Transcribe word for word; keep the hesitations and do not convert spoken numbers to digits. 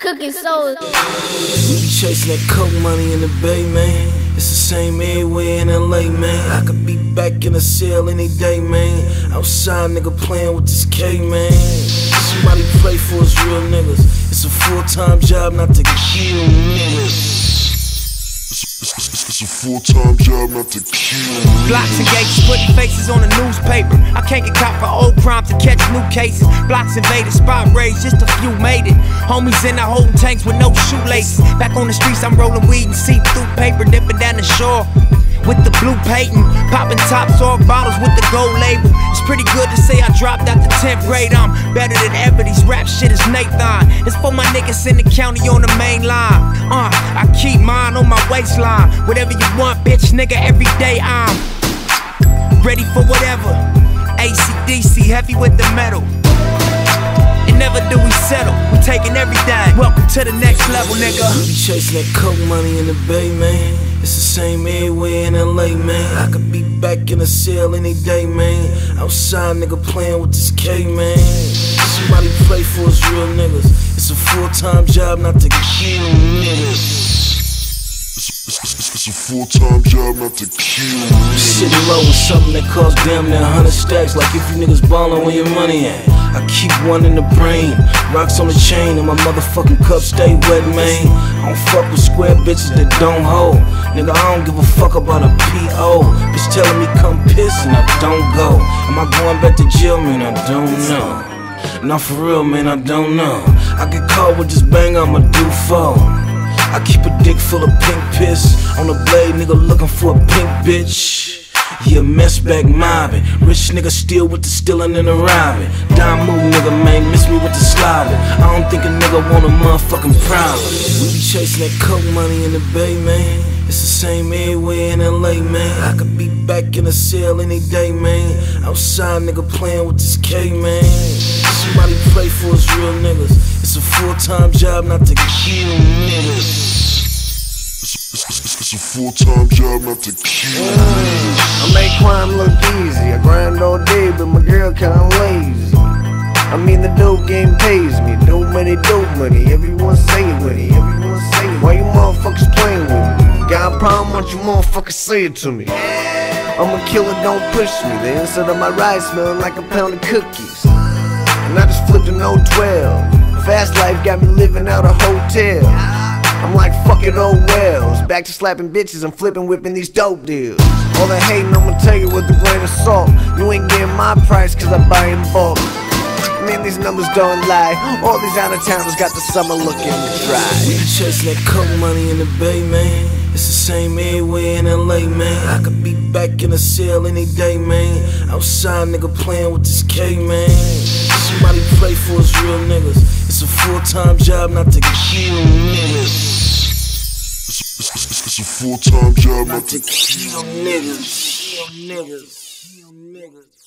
Cooking soul. We be chasing that coke money in the Bay, man. It's the same everywhere in L A, man. I could be back in the cell any day, man. Outside, nigga, playing with this K, man. Somebody pray for us real niggas. It's a full-time job not to kill niggas. It's a full-time job not to kill. Blocks and gates, putting faces on the newspaper. I can't get caught for old crimes to catch new cases. Blocks invaded, spot raids, just a few made it. Homies in the holding tanks with no shoelaces. Back on the streets, I'm rolling weed and see-through paper, dipping down the shore with the blue patent, popping tops off bottles with the gold label. It's pretty good to say I dropped out the tenth grade. I'm better than ever, these rap shit is Nathan. It's for my niggas in the county on the main line. Uh, I keep mine on my waistline. Whatever you want, bitch, nigga, every day I'm ready for whatever. A C D C, heavy with the metal. And never do we settle, we taking everything. Welcome to the next level, nigga. We be chasing that coke money in the Bay, man. It's the same everywhere in L A, man. I could be back in the cell any day, man. Outside, nigga, playing with this K, man. Somebody pray for us real niggas. It's a full-time job not to kill niggas. It's a full-time job not to kill niggas. Sitting low with something that costs damn near a hundred stacks. Like if you niggas ballin', where your money at? I keep one in the brain, rocks on the chain, and my motherfucking cup stay wet, man. I don't fuck with square bitches that don't hold. Nigga, I don't give a fuck about a P O. Bitch telling me come piss and I don't go. Am I going back to jail, man? I don't know. Not for real, man, I don't know. I get caught with this bang, I'ma do four. I keep a dick full of pink piss on the blade, nigga looking for a pink bitch. Yeah, mess back mobbing. Rich nigga still with the stealing and the robbing. Dime move nigga, man, miss me with the sliding. I don't think a nigga want a motherfucking problem. We be chasing that coke money in the Bay, man. It's the same everywhere in L A, man. I could be back in the cell any day, man. Outside, nigga, playing with this K, man. Somebody pray for us real niggas. It's a full-time job not to kill niggas. It's a full-time job not to kill niggas. I make crime look easy. I grind all day, but my girl kinda lazy. I mean the dope game pays me. Dope money, dope money. Everyone say it with me. Everyone say it. Why you motherfuckers playing with me? Got a problem? Why don't you motherfuckers say it to me? I'm a killer, don't push me. The inside of my ride smelling like a pound of cookies. And I just flipped an oh twelve. Fast life got me living out a hotel. I'm like, fuck it, oh wells. Back to slapping bitches and flipping, whipping these dope deals. All that hating, I'ma tell you with a grain of salt. You ain't getting my price, cause I buy in bulk. Man, these numbers don't lie. All these out-of-towners got the summer looking dry. We be chasing that coke money in the Bay, man. It's the same everywhere in L A, man. I could be back in the cell any day, man. Outside, nigga, playing with this K, man. Somebody pray for us real niggas. It's a full-time job not to kill niggas. It's a full-time job not to kill niggas. Kill niggas. Kill niggas.